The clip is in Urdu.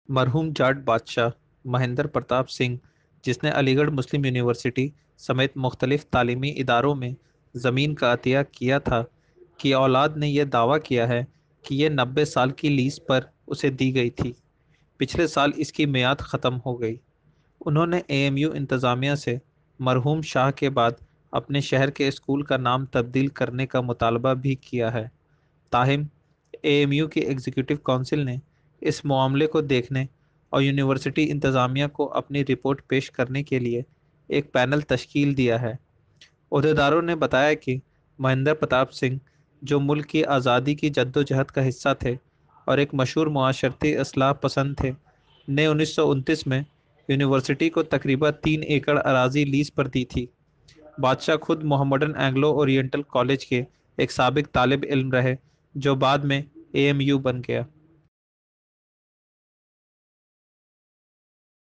مرحوم جاٹ بادشاہ مہندر پرتاپ سنگھ، جس نے علی گڑھ مسلم یونیورسٹی سمیت مختلف تعلیمی اداروں میں زمین کا عطیہ کیا تھا، کی اولاد نے یہ دعویٰ کیا ہے کہ یہ 90 سال کی لیز پر اسے دی گئی تھی۔ پچھلے سال اس کی میعاد ختم ہو گئی۔ انہوں نے اے ایم یو انتظامیہ سے مرحوم شاہ کے بعد اپنے شہر کے اسکول کا نام تبدیل کرنے کا مطالبہ بھی کیا ہے۔ تاہم اے ایم یو کی ایگزیکٹو کونسل نے اس معاملے کو دیکھنے اور یونیورسٹی انتظامیہ کو اپنی رپورٹ پیش کرنے کے لیے ایک پینل تشکیل دیا ہے۔ عہدیداروں نے بتایا کہ مہندر پرتاپ سنگھ، جو ملک کی آزادی کی جدوجہد کا حصہ تھے اور ایک مشہور معاشرتی اصلاح پسند تھے، نے 1929 میں یونیورسٹی کو تقریباً 3 ایکڑ اراضی لیز پر دی تھی۔ بادشاہ خود محمڈن اینگلو اورینٹل کالج کے ایک سابق طالب علم رہے، جو بعد میں اے ایم یو بن گیا۔